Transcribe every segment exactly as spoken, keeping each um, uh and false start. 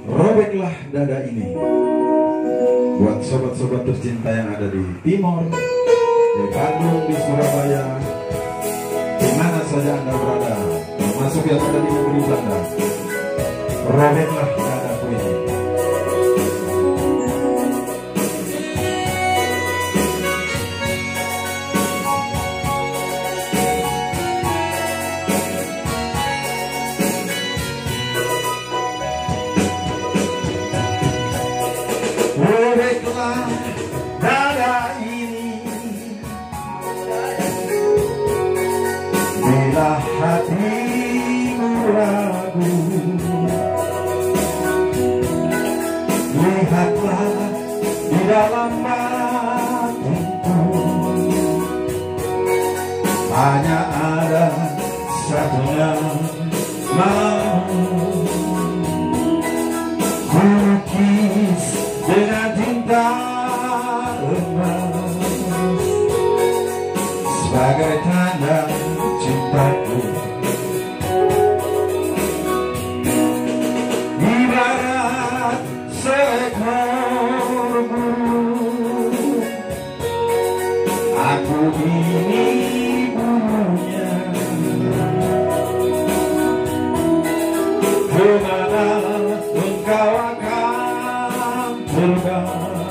Robeklah dada ini buat sobat-sobat tercinta yang ada di Timor, di Bandung, di Surabaya, di mana saja Anda berada, termasuk yang ada di negeri Belanda. Robeklah dadaku ini. Robeklah dada ini, bila hatimu ragu, lihatlah di dalam mataku, hanya ada satu yang mau melukis dengan tinta emas sebagai tanda cintaku, ibarat seekor burung. Aku ini burungnya, kemana engkau akan terbang,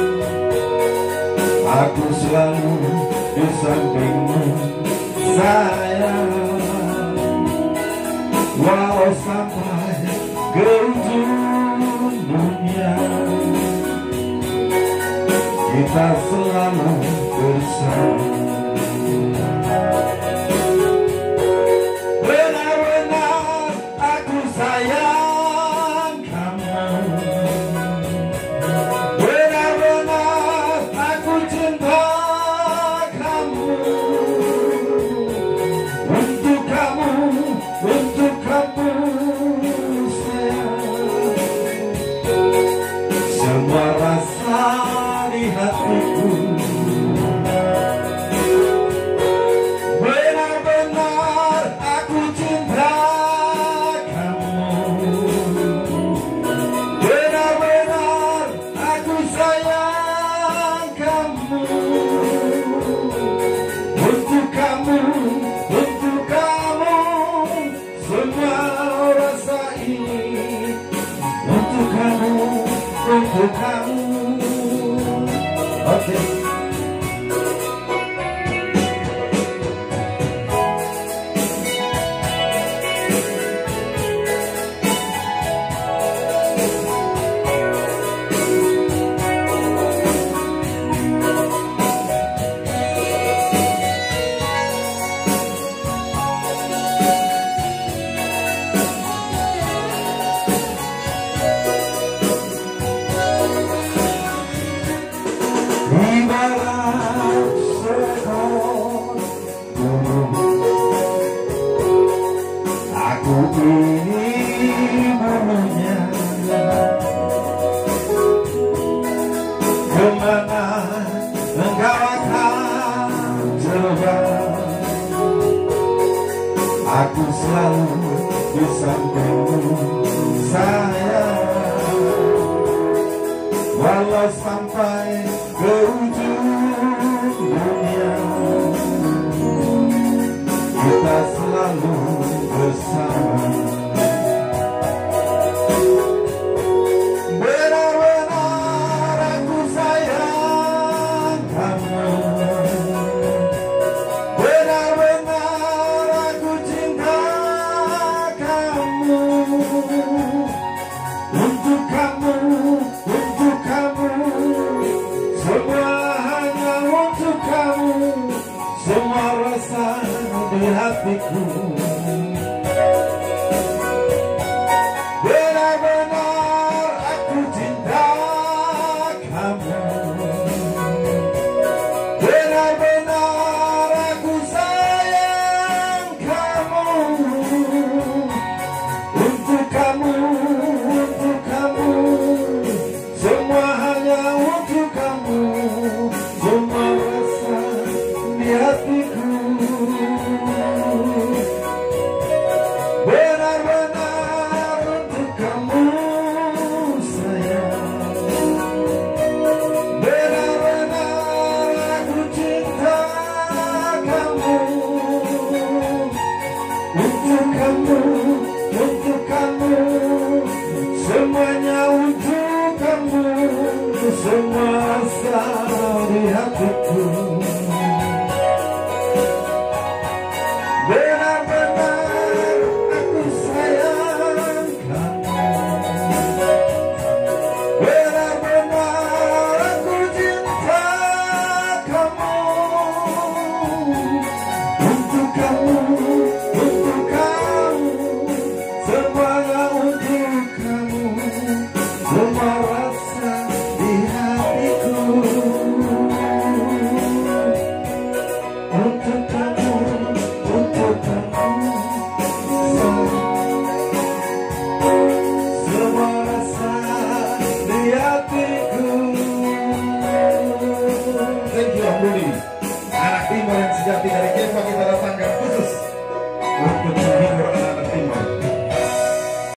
aku selalu di sampingmu sayang. Walau sampai ke ujung dunia, kita selalu bersama. Benar-benar aku sayang kamu, benar-benar aku cinta kamu. Untuk kamu, untuk kamu sayang, semua rasa di hatiku. Benar-benar aku cinta kamu, benar-benar aku sayang kamu. Untuk kamu, untuk kamu, semua rasa ini. Untuk kamu, untuk kamu. Oke. Ibarat seekor burung, aku ini burungnya, kemana engkau akan terbang, aku selalu di sampingmu sayang. Walau sampai ke ujung dunia, kita selalu bersama. Benar-benar aku sayang kamu, benar-benar aku cinta kamu. semua rasa di hatiku. Benar-benar aku sayang kamu, benar-benar aku cinta kamu. Untuk kamu, untuk kamu, semuanya untuk kamu, semua rasa di hatiku. Untuk kamu, untuk kamu, semua rasa di hatiku. Thank you, Om Budi, anak timur yang sejati dari Kempa kita.